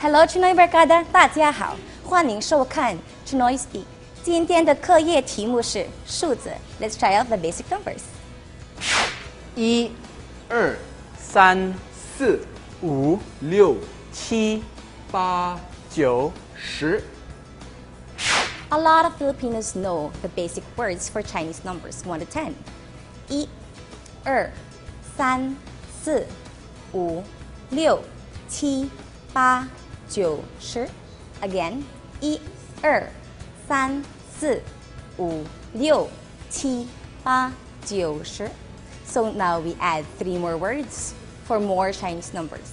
Hello, CHInoy barkada，大家好，欢迎收看 CHInoy Speak。今天的课业题目是数字。Let's try out the basic numbers. 1、2、3、4、5、6、7、8、9、10。 A lot of Filipinos know the basic words for Chinese numbers 1 to 10. 1、2、3、4、5、6、7、8、9、10. Again, 1、2、3、4、5、6、7、8、9、10. So now we add 3 more words for more Chinese numbers.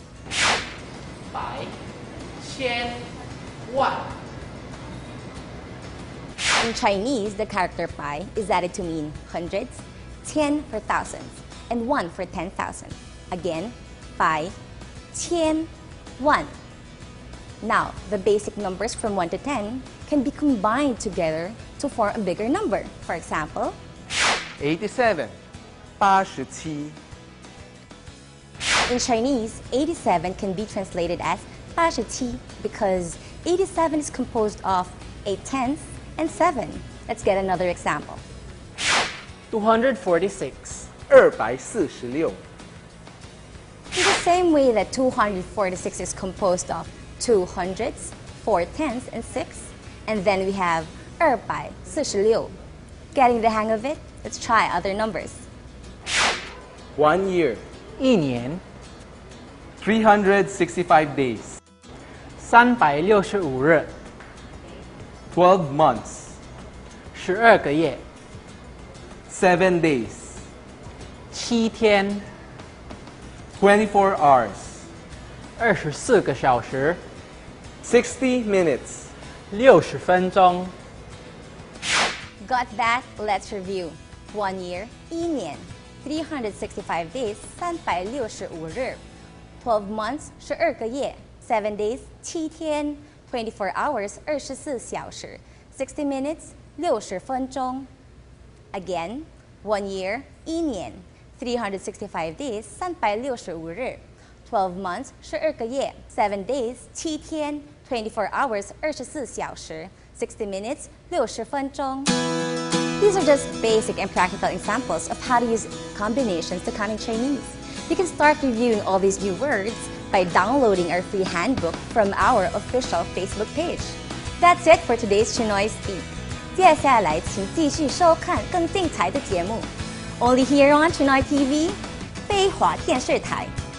百、千、万。 In Chinese, the character pi is added to mean hundreds, 10 for thousands, and 1 for 10,000. Again, pi, 千, 1. Now, the basic numbers from 1 to 10 can be combined together to form a bigger number. For example, 87, 87. In Chinese, 87 can be translated as 87 because 87 is composed of 8 tenths and 7. Let's get another example. 246, 246. In the same way that 246 is composed of 2 hundreds, 4 tenths, and 6, and then we have 246. Getting the hang of it? Let's try other numbers. 1 year, 一年 365 days. 365日 12 months, 12个月 7 days, 7天 24 hours, 24个小时 60 minutes. 60分钟 Got that? Let's review. 1 year, 一年 365 days, 365日 12 months, 12个月 7 days, 7天 24 hours, 24小时 60 minutes, 60分钟 Again, 1 year, 一年 365 days, 365日 12 months, 12个月 7 days, 7天 24 hours, 24小时 60 minutes, 60分钟 These are just basic and practical examples of how to use combinations to count in Chinese. You can start reviewing all these new words by downloading our free handbook from our official Facebook page. That's it for today's CHInoy Speak. 接下来请继续收看更精彩的节目 Only here on CHInoy TV, 菲华电视台。